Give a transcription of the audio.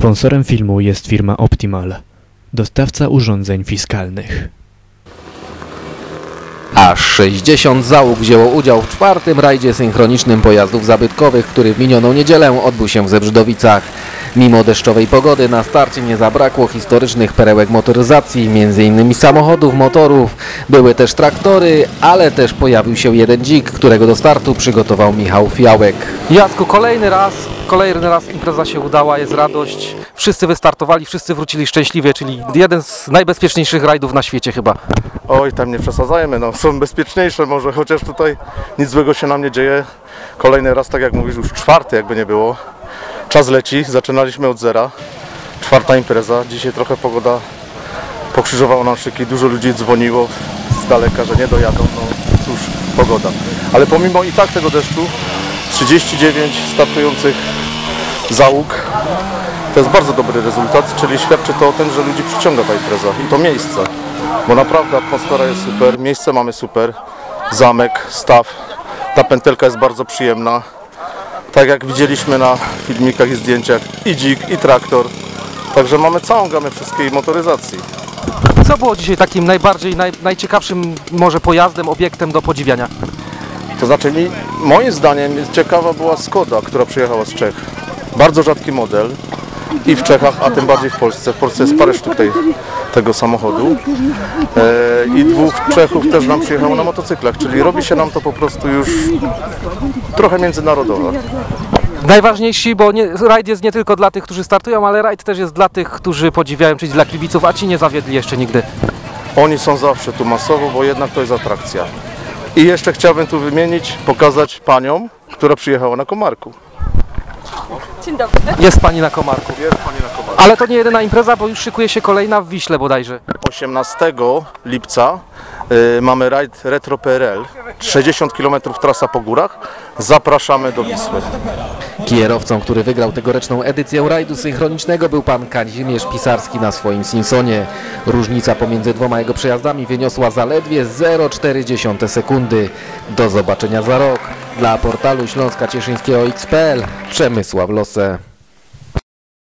Sponsorem filmu jest firma Optimal, dostawca urządzeń fiskalnych. Aż 60 załóg wzięło udział w czwartym rajdzie synchronicznym pojazdów zabytkowych, który w minioną niedzielę odbył się w Zebrzydowicach. Mimo deszczowej pogody na starcie nie zabrakło historycznych perełek motoryzacji, m.in. samochodów, motorów. Były też traktory, ale też pojawił się jeden dzik, którego do startu przygotował Michał Fiałek. Jacku, kolejny raz impreza się udała, jest radość. Wszyscy wystartowali, wszyscy wrócili szczęśliwie, czyli jeden z najbezpieczniejszych rajdów na świecie chyba. Oj, tam nie przesadzajmy, no są bezpieczniejsze może, chociaż tutaj nic złego się nam nie dzieje. Kolejny raz, tak jak mówisz, już czwarty jakby nie było. Czas leci, zaczynaliśmy od zera. Czwarta impreza, dzisiaj trochę pogoda pokrzyżowała nam szyki, dużo ludzi dzwoniło z daleka, że nie dojadą, no cóż, pogoda. Ale pomimo i tak tego deszczu, 39 startujących załóg, to jest bardzo dobry rezultat, czyli świadczy to o tym, że ludzi przyciąga ta impreza i to miejsce. Bo naprawdę atmosfera jest super, miejsce mamy super, zamek, staw, ta pętelka jest bardzo przyjemna. Tak jak widzieliśmy na filmikach i zdjęciach, i dzik, i traktor. Także mamy całą gamę wszystkiej motoryzacji. Co było dzisiaj takim najciekawszym może pojazdem, obiektem do podziwiania? To znaczy moim zdaniem ciekawa była Skoda, która przyjechała z Czech. Bardzo rzadki model i w Czechach, a tym bardziej w Polsce. W Polsce jest parę sztuk tego samochodu. I dwóch Czechów też nam przyjechało na motocyklach, czyli robi się nam to po prostu już trochę międzynarodowe. Najważniejsi, bo rajd jest nie tylko dla tych, którzy startują, ale rajd też jest dla tych, którzy podziwiają, czyli dla kibiców, a ci nie zawiedli jeszcze nigdy. Oni są zawsze tu masowo, bo jednak to jest atrakcja. I jeszcze chciałbym tu wymienić, pokazać panią, która przyjechała na Komarku. Dzień dobry. Jest pani na Komarku. Jest pani na Komarku. Ale to nie jedyna impreza, bo już szykuje się kolejna w Wiśle bodajże. 18 lipca mamy rajd Retro PRL, 60 km trasa po górach. Zapraszamy do Wisły. Kierowcą, który wygrał tegoroczną edycję rajdu synchronicznego, był pan Kazimierz Pisarski na swoim Simpsonie. Różnica pomiędzy dwoma jego przejazdami wyniosła zaledwie 0,4 sekundy. Do zobaczenia za rok. Dla portalu Śląska Cieszyńskiego X.pl Przemysław Lose.